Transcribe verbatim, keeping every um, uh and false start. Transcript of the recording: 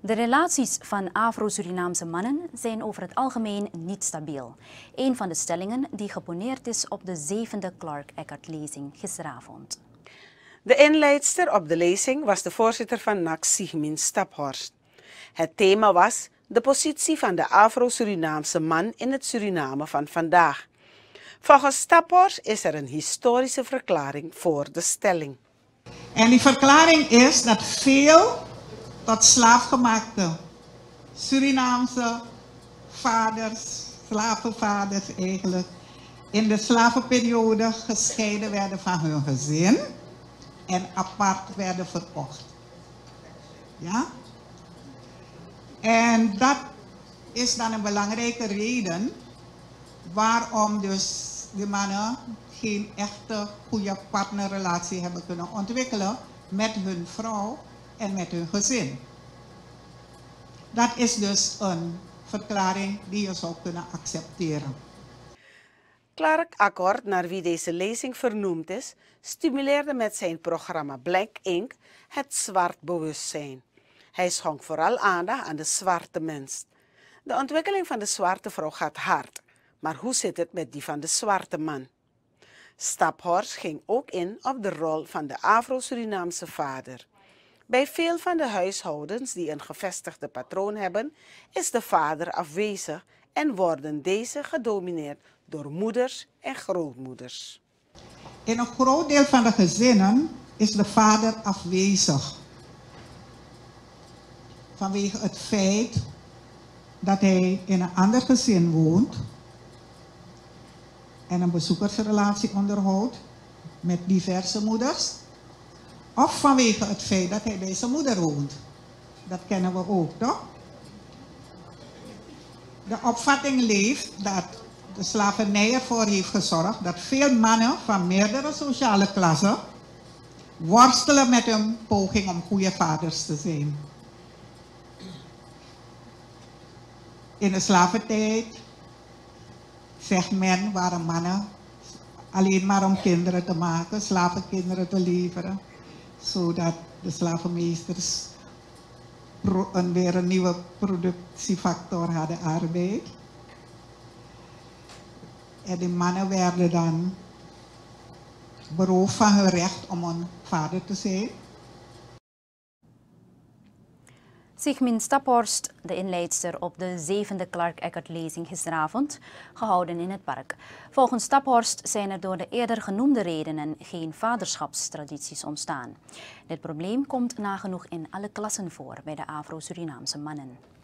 De relaties van Afro-Surinaamse mannen zijn over het algemeen niet stabiel. Een van de stellingen die geponeerd is op de zevende Clark-Eckert-lezing gisteravond. De inleidster op de lezing was de voorzitter van N A C, Sigmin Staphorst. Het thema was de positie van de Afro-Surinaamse man in het Suriname van vandaag. Volgens Staphorst is er een historische verklaring voor de stelling. En die verklaring is dat veel tot slaafgemaakte Surinaamse vaders, slavenvaders eigenlijk, in de slavenperiode gescheiden werden van hun gezin en apart werden verkocht. Ja? En dat is dan een belangrijke reden waarom dus de mannen geen echte goede partnerrelatie hebben kunnen ontwikkelen met hun vrouw en met hun gezin. Dat is dus een verklaring die je zou kunnen accepteren. Clark-Eckert, naar wie deze lezing vernoemd is, stimuleerde met zijn programma Black Ink het zwart bewustzijn. Hij schonk vooral aandacht aan de zwarte mens. De ontwikkeling van de zwarte vrouw gaat hard, maar hoe zit het met die van de zwarte man? Staphorst ging ook in op de rol van de Afro-Surinaamse vader. Bij veel van de huishoudens die een gevestigde patroon hebben, is de vader afwezig en worden deze gedomineerd door moeders en grootmoeders. In een groot deel van de gezinnen is de vader afwezig. Vanwege het feit dat hij in een ander gezin woont en een bezoekersrelatie onderhoudt met diverse moeders. Of vanwege het feit dat hij bij zijn moeder woont. Dat kennen we ook, toch? De opvatting leeft dat de slavernij ervoor heeft gezorgd dat veel mannen van meerdere sociale klassen worstelen met hun poging om goede vaders te zijn. In de slaventijd, zegt men, waren mannen alleen maar om kinderen te maken, slavenkinderen te leveren, zodat de slavenmeesters een, weer een nieuwe productiefactor hadden, arbeid. En de mannen werden dan beroofd van hun recht om een vader te zijn. Sigmin Staphorst, de inleidster op de zevende Clark-Eckert-lezing gisteravond, gehouden in het park. Volgens Staphorst zijn er door de eerder genoemde redenen geen vaderschapstradities ontstaan. Dit probleem komt nagenoeg in alle klassen voor bij de Afro-Surinaamse mannen.